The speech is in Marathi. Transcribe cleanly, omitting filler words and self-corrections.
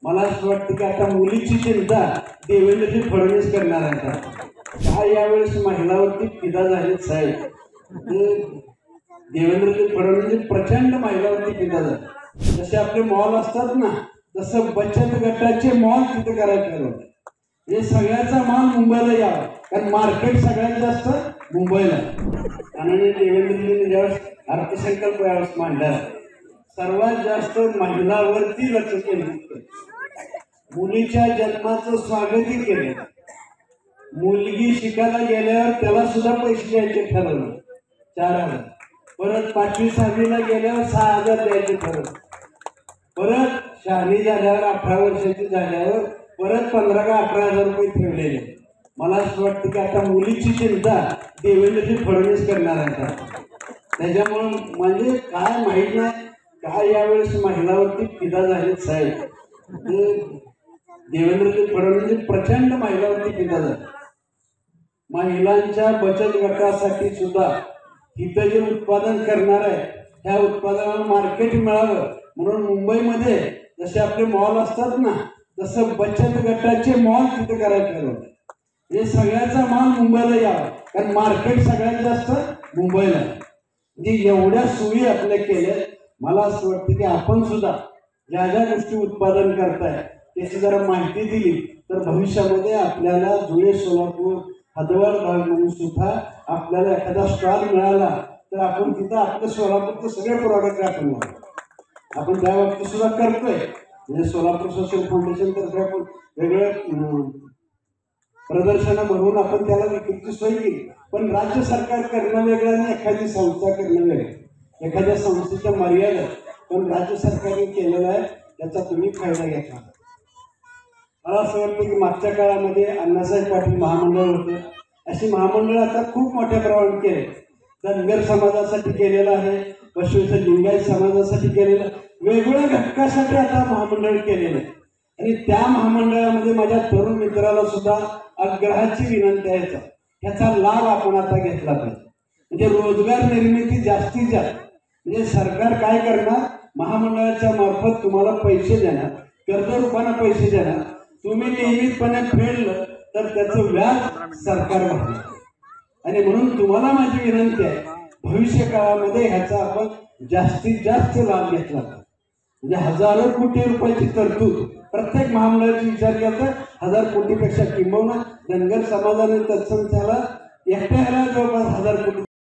मला असं वाटतं की आता मुलीची चिंता देवेंद्रजी फडणवीस करणार आहेत. काय यावेळेस महिलावरती फिदा झालेत साहेब. देवेंद्रजी फडणवीस प्रचंड महिलावरती फिदा झाले. जसे आपले मॉल असतात ना, तसं बचत गटाचे मॉल तिथे करायला ठरवलं. हे सगळ्याचा माल मुंबईला यावा, कारण मार्केट सगळ्यात जास्त मुंबईला. आणि देवेंद्रजींनी ज्यावेळेस अर्थसंकल्प यावेळेस मांडला, सर्वात जास्त महिलांवरती लक्ष केंद्रित केलं. मुलीच्या जन्माचं स्वागतही केलं. मुलगी शिकायला गेल्यावर त्याला सुद्धा पैसे द्यायचे ठरवलं, 4,000. परत 5वी 6वीला गेल्यावर 6,000 द्यायचे ठरवलं. परत शहाणी झाल्यावर 18 वर्षाची झाल्यावर परत 15 का 18,000 रुपये ठेवलेले. मला असं वाटतं की आता मुलीची चिंता देवेंद्रजी फडणवीस करणार आहेत. त्याच्यामुळं म्हणजे काय माहीत नाही काय यावेळेस महिलावरती फिदा झालेत साहेब. देवेंद्रजी फडणवीस प्रचंड महिलावरती फिदा झाले. महिलांच्या बचत गटासाठी सुद्धा इथं जे उत्पादन करणार आहे त्या उत्पादनाला मार्केट मिळावं म्हणून मुंबईमध्ये जसे आपले मॉल असतात ना, तसं बचत गटाचे मॉल तिथे करायला ठरवलं. हे सगळ्याचा माल मुंबईला यावा, कारण मार्केट सगळ्यात जास्त मुंबईला. म्हणजे एवढ्या सोयी आपल्या केल्या. मला असं वाटतं की आपण सुद्धा ज्या ज्या गोष्टी उत्पादन करताय त्याची जरा माहिती दिली तर भविष्यामध्ये आपल्याला जुळे सोलापूर हदवाड भाग म्हणून सुद्धा आपल्याला एखादा स्टॉल मिळाला तर आपण तिथं आपलं सोलापूरचे सगळे प्रॉडक्ट आपण त्या बाबतीत सुद्धा करतोय. म्हणजे सोलापूर सोशल फाउंडेशन तर्फे आपण वेगळं प्रदर्शनं भरवून आपण त्याला विक्रीची सोय केली. पण राज्य सरकार करणं वेगळं आणि एखादी संस्था करणं वेगळं. एखाद्या संस्थेच्या मर्यादा पण राज्य सरकारने केलेला आहे, त्याचा तुम्ही फायदा घ्या. मला असं वाटतं की मागच्या काळामध्ये अण्णासाहेब पाटील महामंडळ होते. अशी महामंडळ आता खूप मोठ्या प्रमाणात केले. धनगर समाजासाठी केलेलं आहे, पशुधन लिंगायत समाजासाठी केलेलं, वेगवेगळ्या घटकासाठी आता महामंडळ केलेलं आहे. आणि त्या महामंडळामध्ये माझ्या तरुण मित्राला सुद्धा आग्रहाची विनंती आहे, ह्याचा लाभ आपण आता घेतला पाहिजे. म्हणजे रोजगार निर्मिती जास्तीत जास्त. म्हणजे सरकार काय करणार, महामंडळाच्या मार्फत तुम्हाला पैसे देणार, कर्ज रूपाने पैसे देणार. तुम्ही नियमितपणे फेडलं तर त्याचं व्याज सरकार भरणार. आणि म्हणून तुम्हाला माझी विनंती आहे, भविष्य काळामध्ये ह्याचा आपण जास्तीत जास्त लाभ घेतला पाहिजे. म्हणजे हजारो कोटी रुपयाची तरतूद प्रत्येक महामंडळाची विचार केला तर 1000 कोटीपेक्षा किंबहुना धनगर समाजाने तत्सम त्याला एकट्याला जवळपास 1000 कोटी